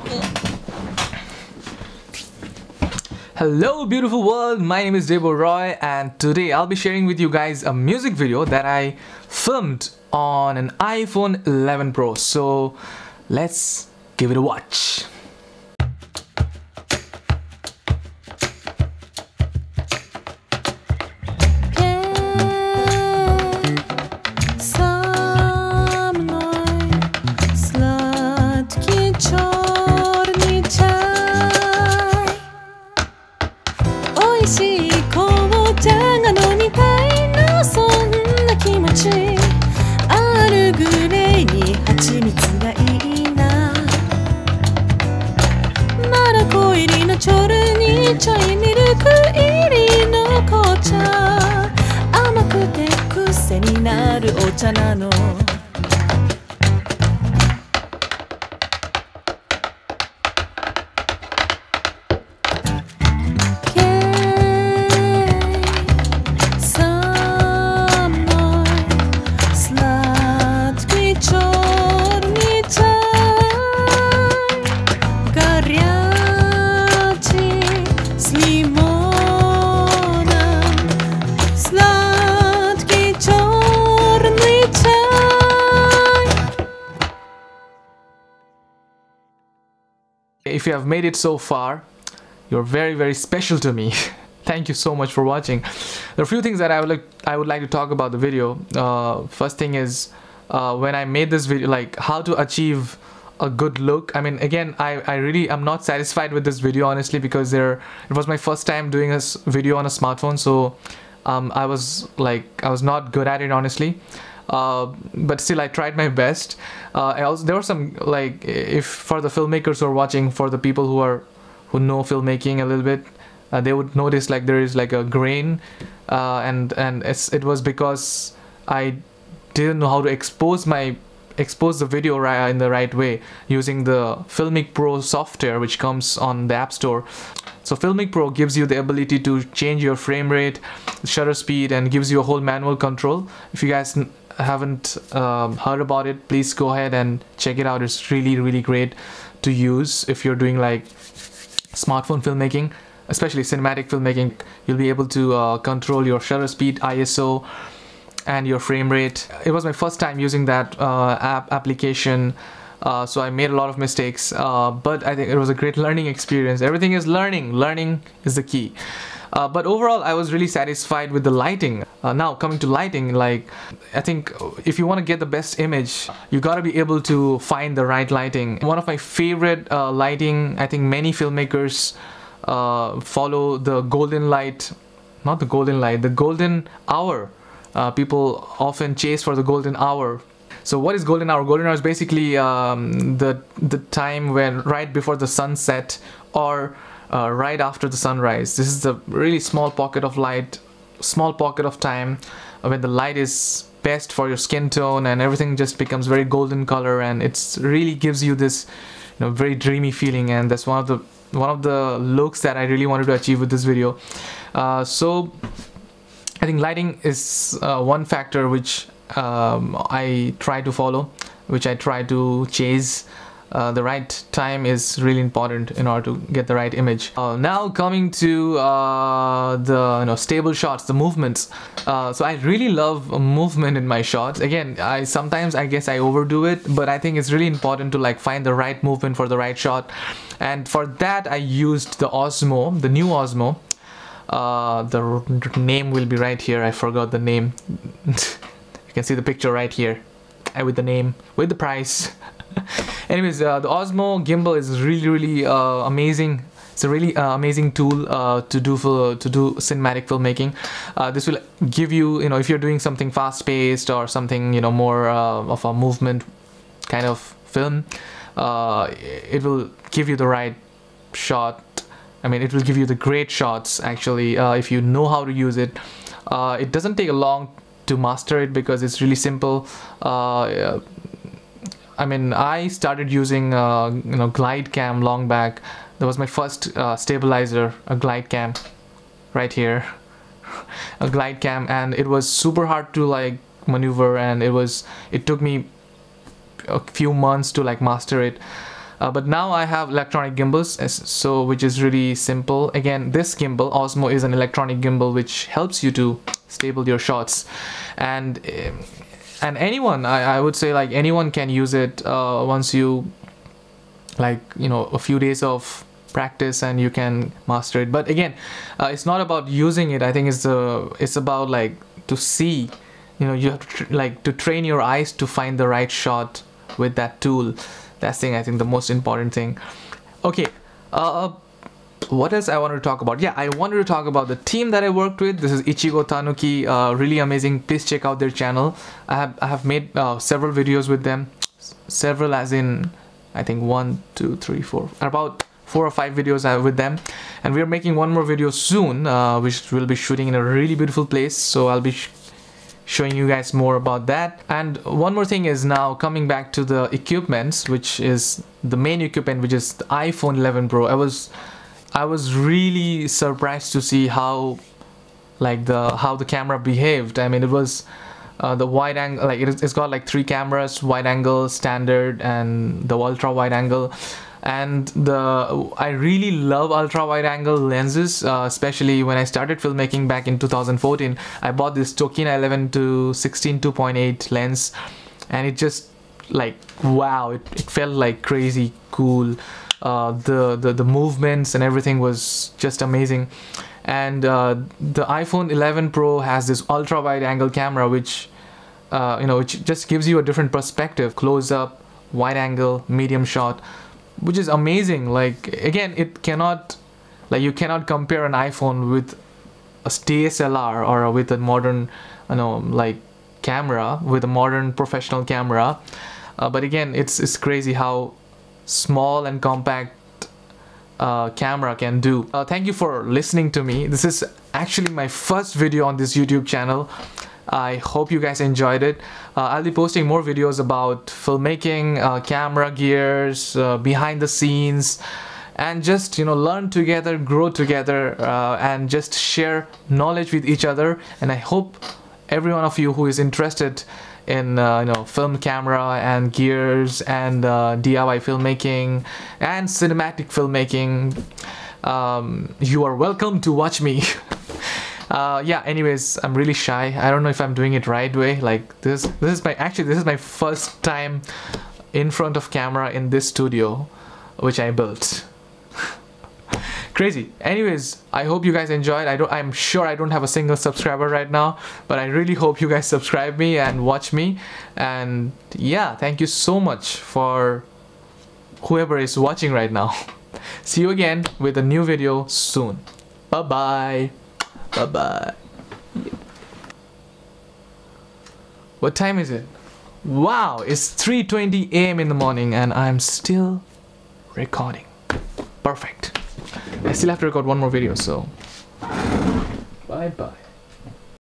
Hello beautiful world, my name is Debo Roy and today I'll be sharing with you guys a music video that I filmed on an iPhone 11 Pro. So let's give it a watch. If you have made it so far, you're very special to me. Thank you so much for watching. There are a few things that I would like to talk about the video. First thing is when I made this video, like how to achieve a good look. I mean, again, I really am not satisfied with this video honestly, because it was my first time doing a video on a smartphone, so I was not good at it honestly. But still I tried my best. There were some, like, if for the filmmakers who are watching, for the people who know filmmaking a little bit, they would notice like there is like a grain, and it was because I didn't know how to expose the video in the right way using the Filmic Pro software which comes on the App Store. So Filmic Pro gives you the ability to change your frame rate, shutter speed, and gives you a whole manual control. If you guys haven't heard about it, please go ahead and check it out. It's really great to use if you're doing like smartphone filmmaking, especially cinematic filmmaking. You'll be able to control your shutter speed, ISO, and your frame rate. It was my first time using that application, so I made a lot of mistakes, but I think it was a great learning experience. Everything is learning is the key. But overall I was really satisfied with the lighting. Now coming to lighting, like, I think if you want to get the best image, you gotta be able to find the right lighting. One of my favorite lighting, I think many filmmakers follow the golden light, not the golden light, the golden hour. People often chase for the golden hour. So what is golden hour? Golden hour is basically the time when right before the sunset or right after the sunrise. This is the really small pocket of light, small pocket of time when the light is best for your skin tone and everything just becomes very golden color, and it's really gives you this, you know, very dreamy feeling. And that's one of the looks that I really wanted to achieve with this video. So I think lighting is one factor which I try to follow, which I try to chase. The right time is really important in order to get the right image. Now coming to the stable shots, the movements. So I really love movement in my shots. Again, sometimes I guess I overdo it, but I think it's really important to like find the right movement for the right shot. And for that I used the Osmo, the new Osmo. The name will be right here. I forgot the name. You can see the picture right here with the name, with the price. Anyways, the Osmo gimbal is really amazing. It's a really amazing tool to do cinematic filmmaking. This will give you, if you're doing something fast-paced or something, more of a movement kind of film, it will give you the right shot. I mean, it will give you the great shots actually if you know how to use it. It doesn't take a long to master it because it's really simple. I mean, I started using glide cam long back. That was my first stabilizer, a glide cam right here. A glide cam, and it was super hard to like maneuver, and it took me a few months to like master it. But now I have electronic gimbals, so which is really simple. Again, this gimbal Osmo is an electronic gimbal which helps you to stable your shots, and anyone, I would say, like, anyone can use it once you, like, you know, a few days of practice and you can master it. But again, it's not about using it. I think it's about, like, to see, you know, you have to like to train your eyes to find the right shot with that tool. That's I think the most important thing. Okay, what else I wanted to talk about? Yeah, I wanted to talk about the team that I worked with. This is Ichigo Tanuki, really amazing. Please check out their channel. I have made several videos with them, several as in, I think 1, 2, 3, 4, about 4 or 5 videos with them, and we are making one more video soon, which we'll be shooting in a really beautiful place, so I'll be showing you guys more about that. And one more thing is now coming back to the equipments, which is the main equipment, which is the iPhone 11 Pro. I was really surprised to see how, like, how the camera behaved. I mean, it was the wide angle, like it's got like 3 cameras: wide angle, standard, and the ultra wide angle. And I really love ultra wide angle lenses, especially when I started filmmaking back in 2014. I bought this Tokina 11-16 2.8 lens, and it just, like, wow, it felt like crazy cool. The movements and everything was just amazing. And the iPhone 11 Pro has this ultra wide angle camera, which you know, which just gives you a different perspective: close up, wide angle, medium shot, which is amazing. Like, again, it cannot, like, you cannot compare an iPhone with a DSLR or with a modern, you know, like, camera, with a modern professional camera. But again, it's crazy how small and compact camera can do. Thank you for listening to me. This is actually my first video on this YouTube channel. I hope you guys enjoyed it. I'll be posting more videos about filmmaking, camera gears, behind the scenes, and just, you know, learn together, grow together, and just share knowledge with each other. And I hope every one of you who is interested in you know, film camera and gears and DIY filmmaking and cinematic filmmaking, you are welcome to watch me. Yeah, anyways, I'm really shy. I don't know if I'm doing it right way. Like, this is my first time in front of camera in this studio, which I built. Crazy. Anyways, I hope you guys enjoyed. I'm sure I don't have a single subscriber right now, but I really hope you guys subscribe me and watch me. And yeah, thank you so much for whoever is watching right now. See you again with a new video soon. Bye bye. Bye bye. What time is it? Wow, it's 3:20 AM in the morning and I'm still recording. Perfect. I still have to record one more video, so bye bye.